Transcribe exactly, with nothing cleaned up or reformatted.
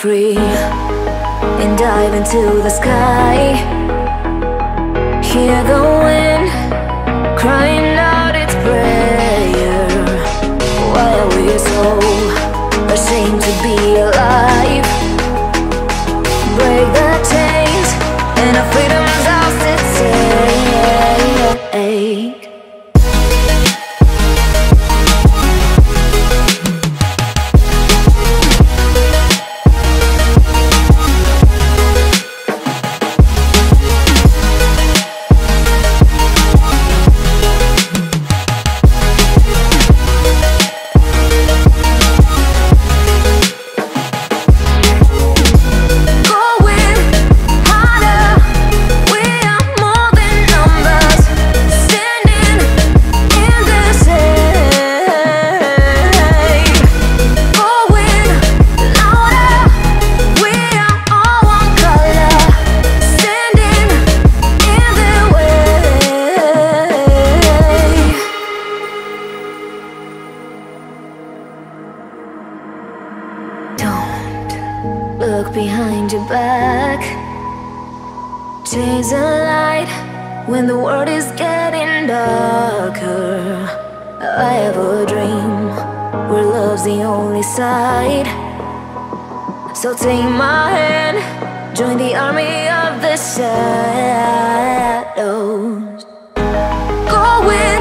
free and dive into the sky. Hear the wind crying out its prayer. Why are we so ashamed to be alive? Break the chains and our freedom's ours to take. Look behind your back. Chase a light when the world is getting darker. I have a dream where love's the only side. So take my hand, join the army of the shadows. Go with